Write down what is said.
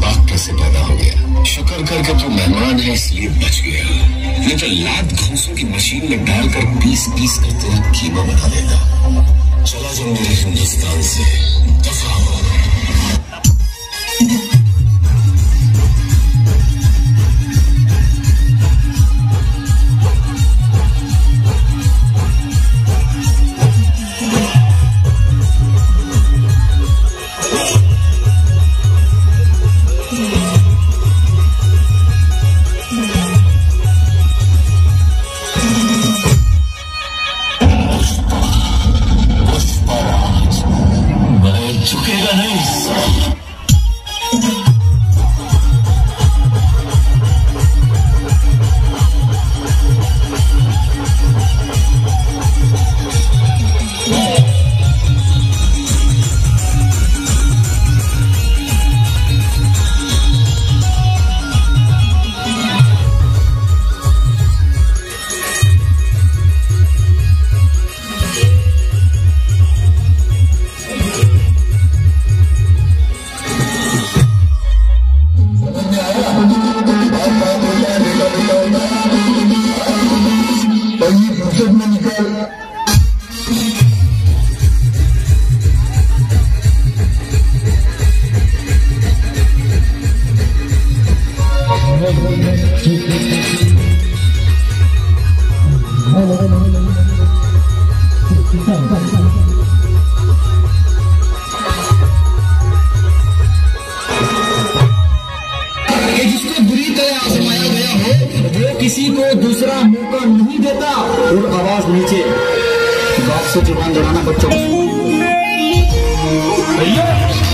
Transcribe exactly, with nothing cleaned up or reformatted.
बाग कैसे पैदा हो गया? शुक्र कर के तू मेहमान है इसलिए बच गया, नहीं तो लात घोंसों की मशीन में डालकर पीस पीस कर तेरा कीमा बना देता। चला जा मेरे हिंदुस्तान से, दफा हो। झुकेगा नहीं। जिसको बुरी तरह आजमाया गया हो वो किसी को दूसरा मौका नहीं देता। और आवाज नीचे, बात से जुबान लड़ाना बच्चों। भैया